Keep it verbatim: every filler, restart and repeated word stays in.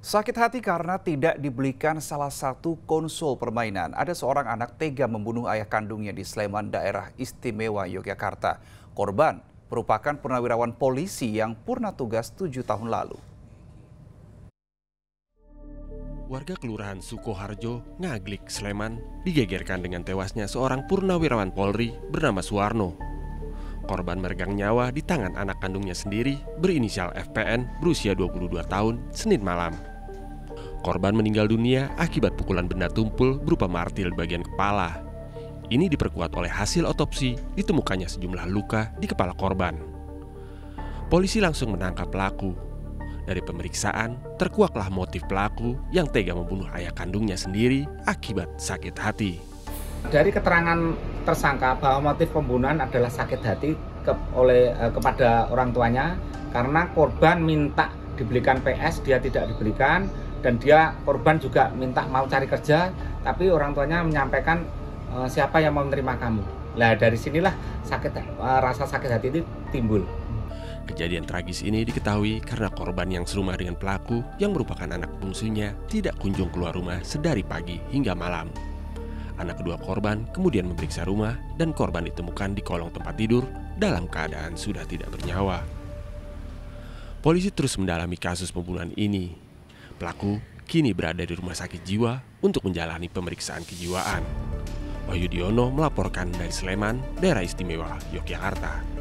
Sakit hati karena tidak dibelikan salah satu konsol permainan. Ada seorang anak tega membunuh ayah kandungnya di Sleman, daerah istimewa Yogyakarta. Korban merupakan purnawirawan polisi yang purna tugas tujuh tahun lalu. Warga Kelurahan Sukoharjo, Ngaglik, Sleman digegerkan dengan tewasnya seorang purnawirawan Polri bernama Suwarno. Korban meregang nyawa di tangan anak kandungnya sendiri berinisial F P N berusia dua puluh dua tahun, Senin malam. Korban meninggal dunia akibat pukulan benda tumpul berupa martil di bagian kepala. Ini diperkuat oleh hasil otopsi, ditemukannya sejumlah luka di kepala korban. Polisi langsung menangkap pelaku. Dari pemeriksaan, terkuaklah motif pelaku yang tega membunuh ayah kandungnya sendiri akibat sakit hati. Dari keterangan tersangka bahwa motif pembunuhan adalah sakit hati ke, oleh eh, kepada orang tuanya karena korban minta dibelikan P S, dia tidak dibelikan, dan dia korban juga minta mau cari kerja, tapi orang tuanya menyampaikan e, siapa yang mau menerima kamu. Nah dari sinilah sakit e, rasa sakit hati itu timbul. Kejadian tragis ini diketahui karena korban yang serumah dengan pelaku yang merupakan anak bungsunya tidak kunjung keluar rumah sedari pagi hingga malam. Anak kedua korban kemudian memeriksa rumah dan korban ditemukan di kolong tempat tidur dalam keadaan sudah tidak bernyawa. Polisi terus mendalami kasus pembunuhan ini. Pelaku kini berada di rumah sakit jiwa untuk menjalani pemeriksaan kejiwaan. Wahyu Diono melaporkan dari Sleman, daerah istimewa Yogyakarta.